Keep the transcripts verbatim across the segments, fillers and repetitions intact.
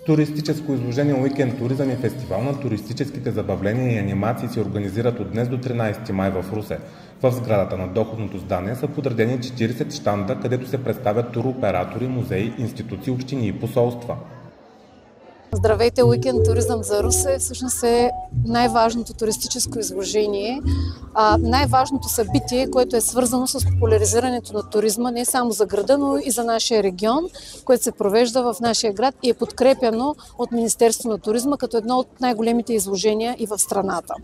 Туристическо изложение Уикенд туризъм и фестивал на туристическите забавления и анимации се организират от днес до тринадесети май в Русе. В сградата на доходното здание са подредени четиридесет щанда, където се представят туроператори, музеи, институции, общини и посолства. Здравейте, Уикенд туризъм за Русе всъщност е най-важното туристическо изложение, най-важното събитие, което е свързано с популяризирането на туризма не само за града, но и за нашия регион, което се провежда в нашия град и е подкрепяно от Министерството на туризма като едно от най-големите изложения и в страната.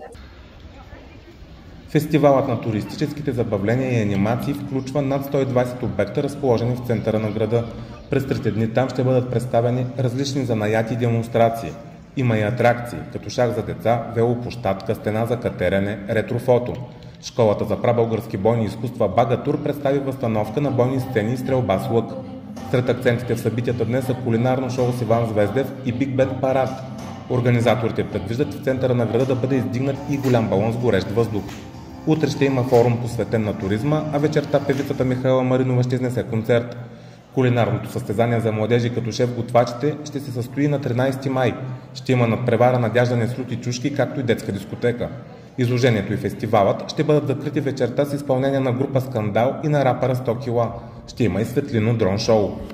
Фестивалът на туристическите забавления и анимации включва над сто и двадесет обекта, разположени в центъра на града. През трите дни там ще бъдат представени различни занаяти и демонстрации. Има и атракции, като шах за деца, велоплощадка, стена за катерене, ретрофото. Школата за прабългарски бойни изкуства Багатур представи възстановка на бойни сцени и стрелба с лък. Сред акцентите в събитията днес са кулинарно шоу с Иван Звездев и Биг Бет парад. Организаторите предвиждат в центъра на града да бъде издигнат и голям балон с горещ въздух. Утре ще има форум посветен на туризма, а вечерта певицата Михаела Маринова ще изнесе концерт. Кулинарното състезание за младежи като шеф-готвачите ще се състои на тринадесети май. Ще има надпревара на дяждане с лют и чушки, както и детска дискотека. Изложението и фестивалът ще бъдат закрити вечерта с изпълнение на група Скандал и на рапъра сто кила. Ще има и светлино дрон шоу.